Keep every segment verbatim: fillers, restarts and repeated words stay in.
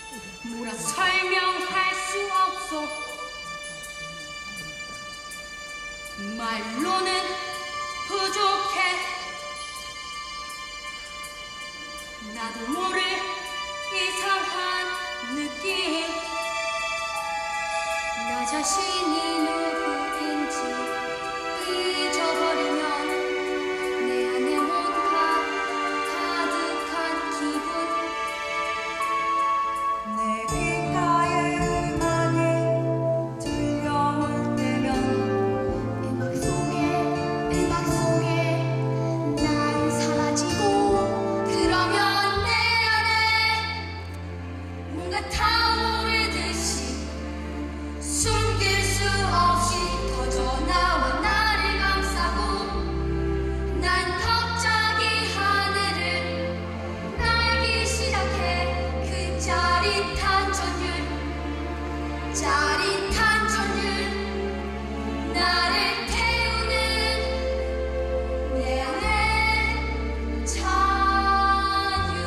뭐라 설명할 수 없어. 말로는 부족해. 나도 모를 이상한 느낌. 나 자신이 누구인지 잊어버리면 내 안에 뭔가 가득한 기분. 내 귓가에 음악이 들려올 때면 음악 속에 음악 속에 난 사라지고, 그러면 내 안에 뭔가 타오르듯이 숨길 수 없이 터져나와 나를 감싸고, 난 갑자기 하늘을 날기 시작해. 그 짜릿한 전율, 짜릿한 전율, 나를 태우는 내 안의 자유.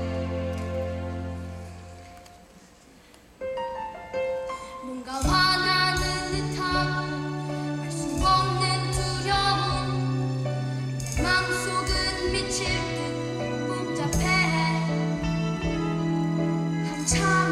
뭔가 화나는 듯한 알 수 없는 두려움. 내 맘속은 미칠 듯 복잡해. 한참